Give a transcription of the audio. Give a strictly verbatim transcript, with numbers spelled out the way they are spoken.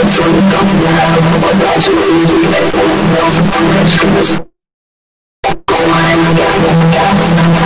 from the gummy down. I'm about to leave you, they won't melt my extras. Go on, I got it, I got it, I got it.